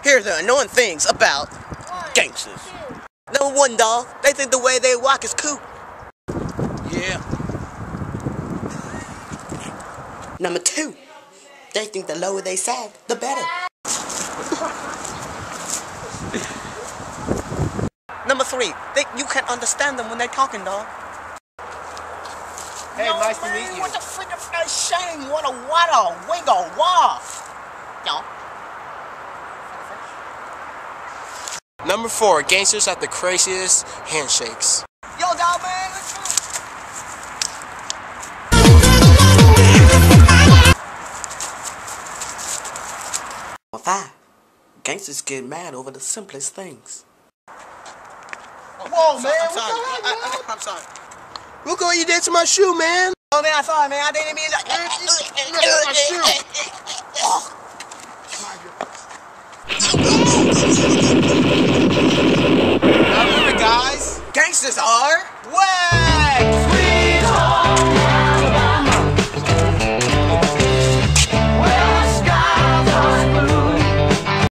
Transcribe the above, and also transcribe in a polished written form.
Here are the annoying things about gangsters. Number one, dog, they think the way they walk is cool. Yeah. Number two, they think the lower they sag, the better. Number three, you can't understand them when they're talking, dog. Hey, no, nice man, to meet you. What the freaking shame? What a wiggle, Yo. Number 4, gangsters have the craziest handshakes. Yo, dog, man, let's go. Number 5, gangsters get mad over the simplest things. Whoa, man, I'm sorry. Look what you did to my shoe, man. Oh, man, I'm sorry, man. I didn't mean to. You messed up my shoe.